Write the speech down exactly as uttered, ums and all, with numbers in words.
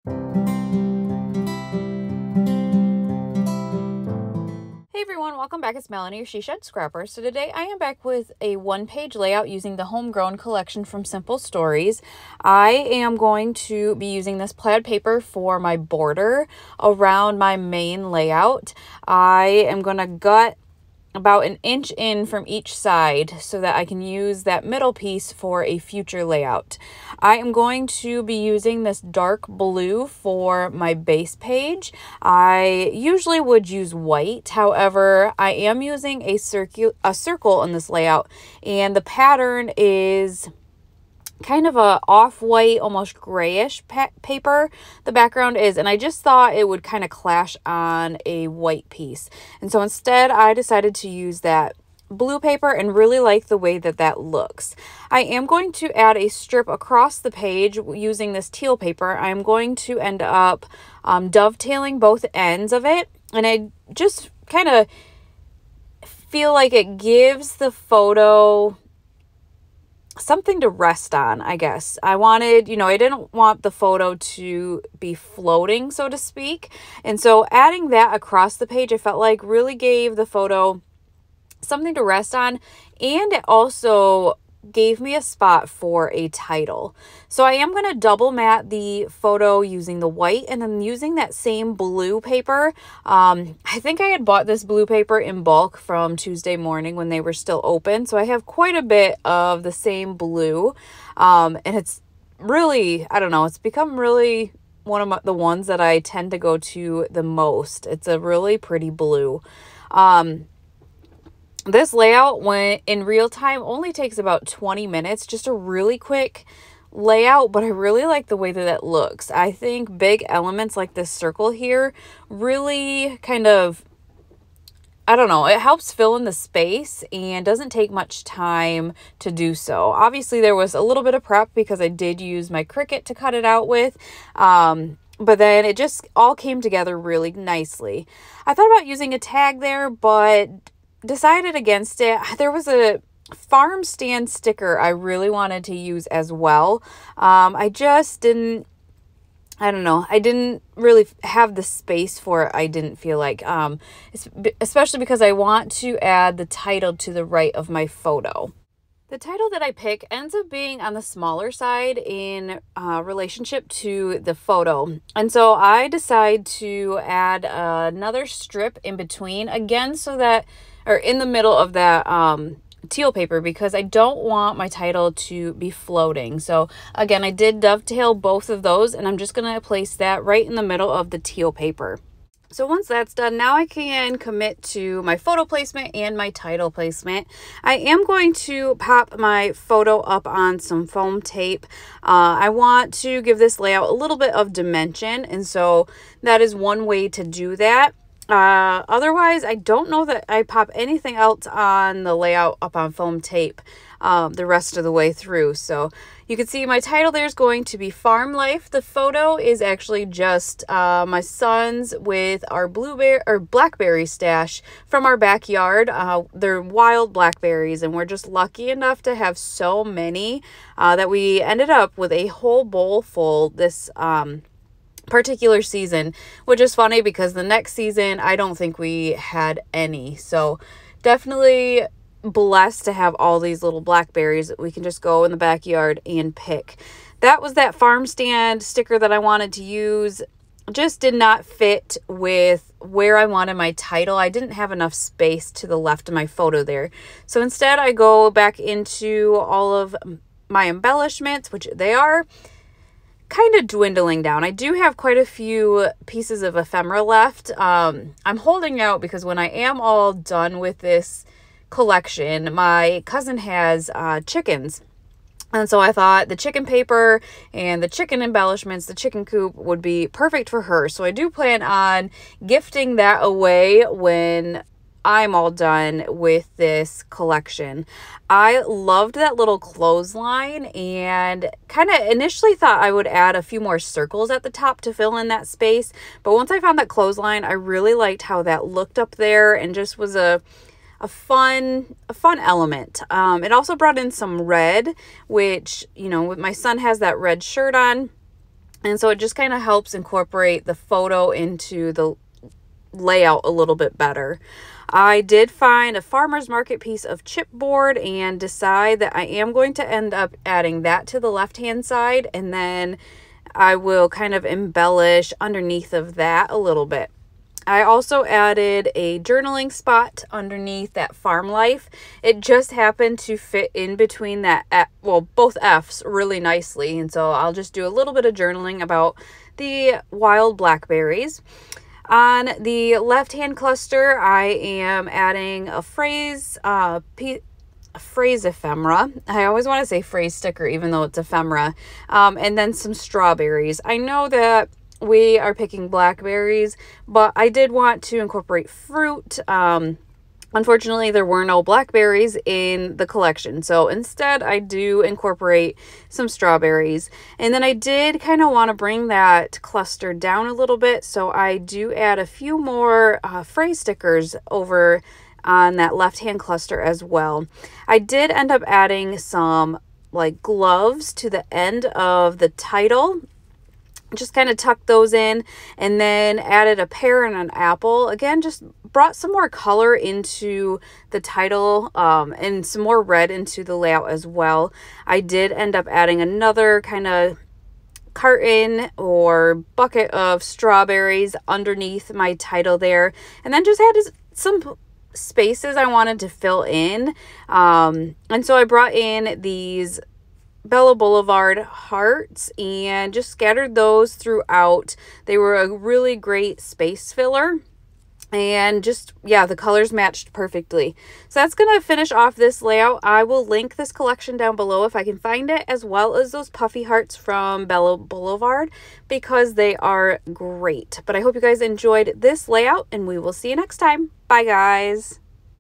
Hey everyone, welcome back. It's Melanie, your She Shed Scrapper. So today I am back with a one-page layout using the Homegrown collection from Simple Stories. I am going to be using this plaid paper for my border around my main layout. I am going to gut about an inch in from each side so that I can use that middle piece for a future layout. I am going to be using this dark blue for my base page. I usually would use white. However, I am using a circle a circle in this layout, and the pattern is kind of a off-white, almost grayish pa paper the background is, and I just thought it would kind of clash on a white piece. And so instead I decided to use that blue paper and really like the way that that looks. I am going to add a strip across the page using this teal paper. I'm going to end up um, dovetailing both ends of it, and I just kind of feel like it gives the photo something to rest on, I guess. I wanted, you know, I didn't want the photo to be floating, so to speak. And so adding that across the page, I felt like really gave the photo something to rest on, and it also gave me a spot for a title. So I am going to double mat the photo using the white and then using that same blue paper. Um, I think I had bought this blue paper in bulk from Tuesday morning when they were still open. So I have quite a bit of the same blue. Um, and it's really, I don't know, it's become really one of my, the ones that I tend to go to the most. It's a really pretty blue. Um, This layout, when in real time, only takes about twenty minutes, just a really quick layout, but I really like the way that it looks. I think big elements like this circle here really kind of, I don't know, it helps fill in the space and doesn't take much time to do so. Obviously, there was a little bit of prep because I did use my Cricut to cut it out with, um, but then it just all came together really nicely. I thought about using a tag there, but decided against it. There was a farm stand sticker I really wanted to use as well. Um, I just didn't, I don't know, I didn't really have the space for it, I didn't feel like, um, especially because I want to add the title to the right of my photo. The title that I pick ends up being on the smaller side in uh, relationship to the photo. And so I decide to add another strip in between again so that, or in the middle of that um, teal paper, because I don't want my title to be floating. So again, I did dovetail both of those, and I'm just going to place that right in the middle of the teal paper. So once that's done, now I can commit to my photo placement and my title placement. I am going to pop my photo up on some foam tape. Uh, I want to give this layout a little bit of dimension, and so that is one way to do that. Uh, otherwise, I don't know that I pop anything else on the layout up on foam tape um, the rest of the way through. So you can see my title there is going to be Farm Life. The photo is actually just uh, my sons with our blueberry or blackberry stash from our backyard. Uh, they're wild blackberries, and we're just lucky enough to have so many uh, that we ended up with a whole bowl full this um particular season, which is funny because the next season I don't think we had any. So definitely blessed to have all these little blackberries that we can just go in the backyard and pick. That was that farm stand sticker that I wanted to use. Just did not fit with where I wanted my title. I didn't have enough space to the left of my photo there. So instead I go back into all of my embellishments, which they are kind of dwindling down. I do have quite a few pieces of ephemera left. Um, I'm holding out because when I am all done with this collection, my cousin has uh, chickens. And so I thought the chicken paper and the chicken embellishments, the chicken coop would be perfect for her. So I do plan on gifting that away when I'm all done with this collection. I loved that little clothesline and kind of initially thought I would add a few more circles at the top to fill in that space. But once I found that clothesline, I really liked how that looked up there and just was a a fun a fun element. Um, it also brought in some red, which, you know, my son has that red shirt on. And so it just kind of helps incorporate the photo into the layout a little bit better. I did find a farmer's market piece of chipboard and decide that I am going to end up adding that to the left hand side, and then I will kind of embellish underneath of that a little bit. I also added a journaling spot underneath that farm life. It just happened to fit in between that, F, well, both F's really nicely. And so I'll just do a little bit of journaling about the wild blackberries. On the left-hand cluster, I am adding a phrase, uh, a phrase ephemera. I always want to say phrase sticker, even though it's ephemera. Um, and then some strawberries. I know that we are picking blackberries, but I did want to incorporate fruit. Um, unfortunately, there were no blackberries in the collection, so instead I do incorporate some strawberries. And then I did kind of want to bring that cluster down a little bit, so I do add a few more uh, phrase stickers over on that left-hand cluster as well. I did end up adding some like gloves to the end of the title. Just kind of tucked those in, and then added a pear and an apple. Again, just brought some more color into the title um, and some more red into the layout as well. I did end up adding another kind of carton or bucket of strawberries underneath my title there, and then just had some spaces I wanted to fill in. Um, and so I brought in these Bella Boulevard hearts and just scattered those throughout. They were a really great space filler, and just, yeah, the colors matched perfectly. So that's going to finish off this layout. I will link this collection down below if I can find it, as well as those puffy hearts from Bella Boulevard, because they are great. But I hope you guys enjoyed this layout, and we will see you next time. Bye, guys.